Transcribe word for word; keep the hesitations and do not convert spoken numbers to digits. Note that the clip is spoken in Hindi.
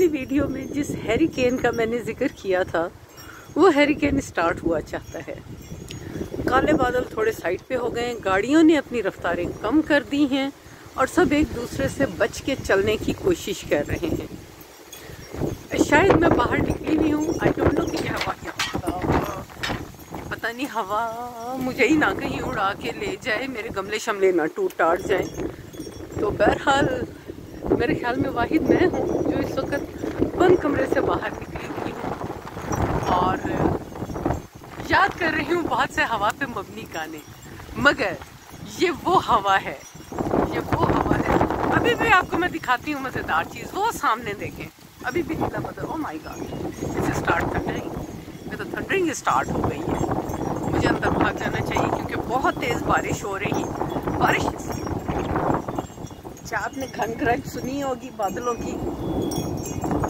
पिछली वीडियो में जिस हैरिकेन का मैंने जिक्र किया था वो हैरिकेन स्टार्ट हुआ चाहता है। काले बादल थोड़े साइड पे हो गए, गाड़ियों ने अपनी रफ्तारें कम कर दी हैं और सब एक दूसरे से बच के चलने की कोशिश कर रहे हैं। शायद मैं बाहर निकली नहीं हूँ, आई डोंट नो कि हवा क्या पता नहीं, हवा मुझे ही ना कहीं उड़ा के ले जाए, मेरे गमले शमले ना टूट टाट जाए। तो बहरहाल मेरे ख्याल में वाहिद मैं हूँ जो इस वक्त बंद कमरे से बाहर निकली हुई हूँ और याद कर रही हूँ बहुत से हवा पे मबनी गाने। मगर ये वो हवा है, ये वो हवा है। अभी भी आपको मैं दिखाती हूँ मज़ेदार चीज़, वो सामने देखें, अभी भी नीला बदल। ओ माय गॉड, इसे स्टार्ट थंडरिंग, ये तो थंडरिंग स्टार्ट हो गई है। मुझे अंदर भाग जाना चाहिए क्योंकि बहुत तेज़ बारिश हो रही है। बारिश आपने घन घरज सुनी होगी बादलों की।